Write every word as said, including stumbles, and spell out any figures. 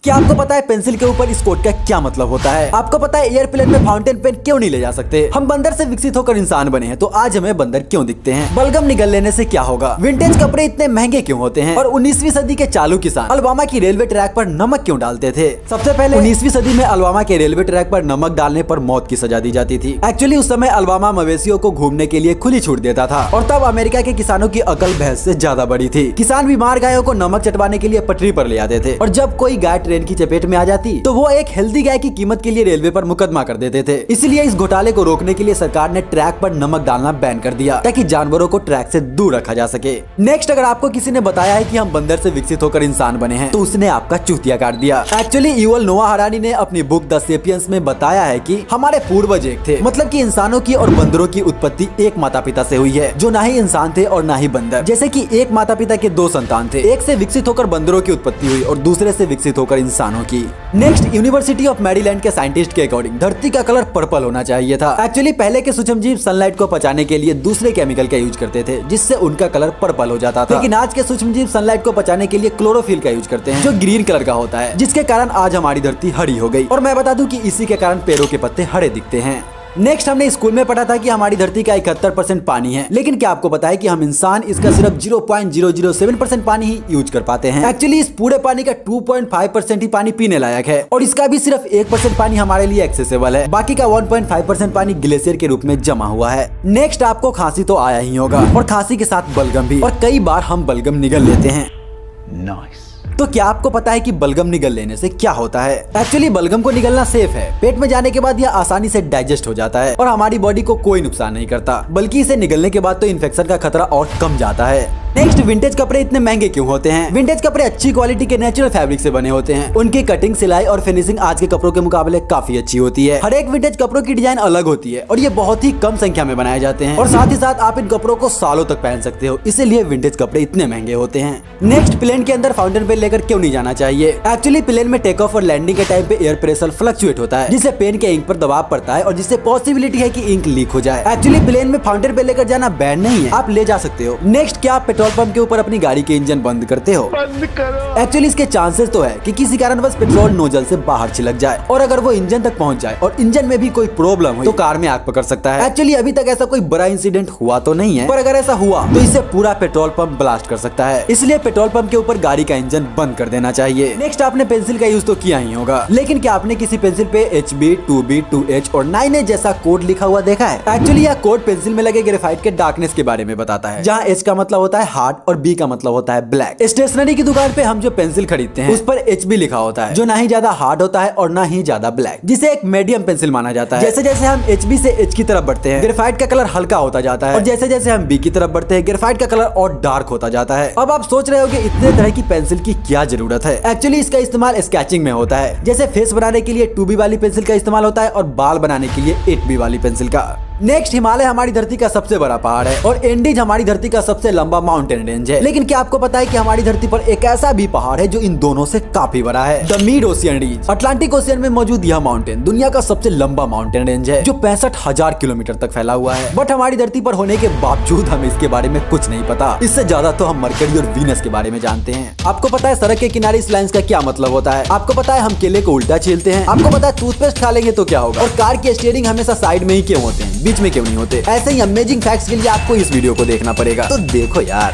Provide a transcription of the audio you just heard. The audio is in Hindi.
क्या आपको पता है पेंसिल के ऊपर इस कोट का क्या मतलब होता है? आपको पता है एयरप्लेन में फाउंटेन पेन क्यों नहीं ले जा सकते? हम बंदर से विकसित होकर इंसान बने हैं, तो आज हमें बंदर क्यों दिखते हैं? बलगम निगल लेने से क्या होगा? विंटेज कपड़े इतने महंगे क्यों होते हैं? और उन्नीसवीं सदी के चालू किसान अलबामा की रेलवे ट्रैक पर नमक क्यों डालते थे? सबसे पहले उन्नीसवीं सदी में अलबामा के रेलवे ट्रैक पर नमक डालने पर मौत की सजा दी जाती थी। एक्चुअली उस समय अलबामा मवेशियों को घूमने के लिए खुली छूट देता था, और तब अमेरिका के किसानों की अकल भैंस से ज्यादा बड़ी थी। किसान बीमार गायों को नमक चटवाने के लिए पटरी पर ले आते थे, और जब कोई गाय ट्रेन की चपेट में आ जाती तो वो एक हेल्दी गाय की कीमत के लिए रेलवे पर मुकदमा कर देते थे। इसलिए इस घोटाले को रोकने के लिए सरकार ने ट्रैक पर नमक डालना बैन कर दिया, ताकि जानवरों को ट्रैक से दूर रखा जा सके। नेक्स्ट, अगर आपको किसी ने बताया है कि हम बंदर से विकसित होकर इंसान बने हैं, तो उसने आपका चूतिया काट दिया। एक्चुअली युवल नोआ हरानी ने अपनी बुक द सेपियंस में बताया है कि हमारे पूर्वज एक थे, मतलब कि इंसानों की और बंदरों की उत्पत्ति एक माता पिता से हुई है, जो ना ही इंसान थे और ना ही बंदर। जैसे कि एक माता पिता के दो संतान थे, एक से विकसित होकर बंदरों की उत्पत्ति हुई और दूसरे से विकसित होकर इंसानों की। नेक्स्ट, यूनिवर्सिटी ऑफ मैरीलैंड के साइंटिस्ट के अकॉर्डिंग धरती का कलर पर्पल होना चाहिए था। एक्चुअली पहले के सूक्ष्मजीव सनलाइट को पचाने के लिए दूसरे केमिकल का यूज करते थे, जिससे उनका कलर पर्पल हो जाता था। लेकिन आज के सूक्ष्मजीव सनलाइट को पचाने के लिए क्लोरोफिल का यूज करते हैं, जो ग्रीन कलर का होता है, जिसके कारण आज हमारी धरती हरी हो गई। और मैं बता दूं कि इसी के कारण पेड़ों के पत्ते हरे दिखते हैं। नेक्स्ट, हमने स्कूल में पढ़ा था कि हमारी धरती का इकहत्तर परसेंट पानी है, लेकिन क्या आपको पता है कि हम इंसान इसका सिर्फ zero point zero zero seven percent पानी ही यूज कर पाते हैं। एक्चुअली इस पूरे पानी का टू पॉइंट फाइव परसेंट ही पानी पीने लायक है, और इसका भी सिर्फ एक परसेंट पानी हमारे लिए एक्सेसिबल है। बाकी का वन पॉइंट फाइव परसेंट पानी ग्लेशियर के रूप में जमा हुआ है। नेक्स्ट, आपको खांसी तो आया ही होगा, और खांसी के साथ बलगम भी, और कई बार हम बलगम निगल लेते हैं। नाइस। तो क्या आपको पता है कि बलगम निगल लेने से क्या होता है? एक्चुअली बलगम को निगलना सेफ है। पेट में जाने के बाद यह आसानी से डाइजेस्ट हो जाता है और हमारी बॉडी को कोई नुकसान नहीं करता, बल्कि इसे निगलने के बाद तो इन्फेक्शन का खतरा और कम जाता है। नेक्स्ट, विंटेज कपड़े इतने महंगे क्यों होते हैं? विंटेज कपड़े अच्छी क्वालिटी के नेचुरल फैब्रिक से बने होते हैं। उनकी कटिंग, सिलाई और फिनिशिंग आज के कपड़ों के मुकाबले काफी अच्छी होती है। हर एक विंटेज कपड़ों की डिजाइन अलग होती है, और ये बहुत ही कम संख्या में बनाए जाते हैं, और साथ ही साथ आप इन कपड़ों को सालों तक पहन सकते हो। इसीलिए विंटेज कपड़े इतने महंगे होते हैं। नेक्स्ट, प्लेन के अंदर फाउंटेन पेन लेकर क्यों नहीं जाना चाहिए? एक्चुअली प्लेन में टेक ऑफ और लैंडिंग के टाइम पे एयर प्रेशर फ्लक्चुएट होता है, जिससे पेन के इंक पर दबाव पड़ता है, और जिससे पॉसिबिलिटी है कि इंक लीक हो जाए। एक्चुअली प्लेन में फाउंटेन पेन लेकर जाना बैन नहीं है, आप ले जा सकते हो। नेक्स्ट, क्या आप पेट्रोल पंप के ऊपर अपनी गाड़ी के इंजन बंद करते हो? बंद करो। एक्चुअली इसके चांसेस तो है कि किसी कारणवश पेट्रोल नोजल से बाहर छिलक जाए, और अगर वो इंजन तक पहुंच जाए और इंजन में भी कोई प्रॉब्लम हो तो कार में आग पकड़ सकता है। एक्चुअली अभी तक ऐसा कोई बड़ा इंसिडेंट हुआ तो नहीं है, पर अगर ऐसा हुआ तो इससे पूरा पेट्रोल पंप ब्लास्ट कर सकता है। इसलिए पेट्रोल पंप के ऊपर गाड़ी का इंजन बंद कर देना चाहिए। नेक्स्ट, आपने पेंसिल का यूज तो किया ही होगा, लेकिन क्या आपने किसी पेंसिल पे H B, two B, two H और नाइन एच जैसा कोड लिखा हुआ देखा है? एक्चुअली यह कोड पेंसिल में लगे ग्रेफाइट के डार्कनेस के बारे में बताता है, जहाँ एच का मतलब होता है हार्ड और बी का मतलब होता है ब्लैक। स्टेशनरी की दुकान पे हम जो पेंसिल खरीदते हैं उस पर एच बी लिखा होता है, जो ना ही ज्यादा हार्ड होता है और ना ही ज्यादा ब्लैक, जिसे एक मीडियम पेंसिल माना जाता है। जैसे जैसे हम एच बी से एच की तरफ बढ़ते हैं, ग्रेफाइट का कलर हल्का होता जाता है, और जैसे जैसे हम बी की तरफ बढ़ते हैं, ग्रेफाइट का कलर और डार्क होता जाता है। अब आप सोच रहे हो कि इतने तरह की पेंसिल की क्या जरूरत है? एक्चुअली इसका इस्तेमाल स्केचिंग में होता है। जैसे फेस बनाने के लिए टू बी वाली पेंसिल का इस्तेमाल होता है, और बाल बनाने के लिए एट बी वाली पेंसिल का। नेक्स्ट, हिमालय हमारी धरती का सबसे बड़ा पहाड़ है, और एंडीज हमारी धरती का सबसे लंबा माउंटेन रेंज है। लेकिन क्या आपको पता है कि हमारी धरती पर एक ऐसा भी पहाड़ है जो इन दोनों से काफी बड़ा है? The mid ocean range. Atlantic Ocean में मौजूद यह माउंटेन दुनिया का सबसे लंबा माउंटेन रेंज है, जो पैंसठ हजार किलोमीटर तक फैला हुआ है। बट हमारी धरती पर होने के बावजूद हमें इसके बारे में कुछ नहीं पता। इससे ज्यादा तो हम मरकरी और वीनस के बारे में जानते हैं। आपको पता है सड़क के किनारे इस लाइन्स का क्या मतलब होता है? आपको पता है हम केले को उल्टा छीलते हैं? आपको पता है टूथपेस्ट खा लेंगे तो क्या होगा? और कार के स्टीयरिंग हमेशा साइड में ही क्यों होते हैं, बीच में क्यों नहीं होते? ऐसे ही अमेजिंग फैक्ट्स के लिए आपको इस वीडियो को देखना पड़ेगा, तो देखो यार।